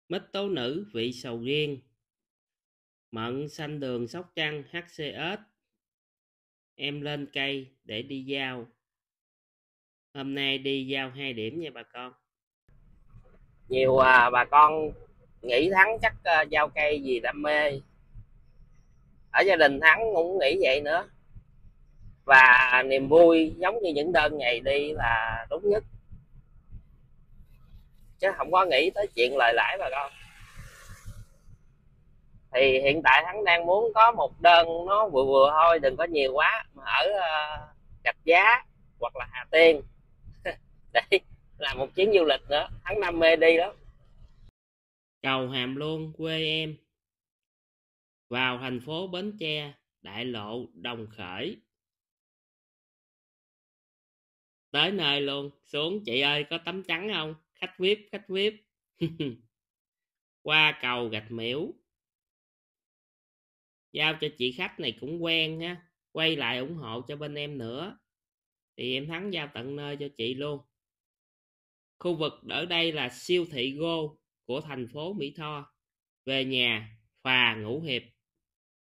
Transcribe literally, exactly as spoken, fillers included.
Mít tố nữ vị sầu riêng, mận xanh đường Sóc Trăng hát xê ét. Em lên cây để đi giao. Hôm nay đi giao hai điểm nha bà con. Nhiều à, bà con nghĩ Thắng chắc à, gieo cây gì đam mê, ở gia đình Thắng cũng nghĩ vậy nữa, và niềm vui giống như những đơn ngày đi là đúng nhất, chứ không có nghĩ tới chuyện lời lãi bà con. Thì hiện tại Thắng đang muốn có một đơn nó vừa vừa thôi, đừng có nhiều quá, mà ở uh, Rạch Giá hoặc là Hà Tiên để làm một chuyến du lịch nữa. Thắng đam mê đi lắm. Cầu Hàm Luông quê em, vào thành phố Bến Tre, đại lộ Đồng Khởi. Tới nơi luôn, xuống chị ơi có tấm trắng không? Khách vi ai pi, khách vi ai pi. Qua cầu Gạch Miễu. Giao cho chị khách này cũng quen ha, quay lại ủng hộ cho bên em nữa. Thì em Thắng giao tận nơi cho chị luôn. Khu vực ở đây là siêu thị Go của thành phố Mỹ Tho. Về nhà, phà Ngũ Hiệp.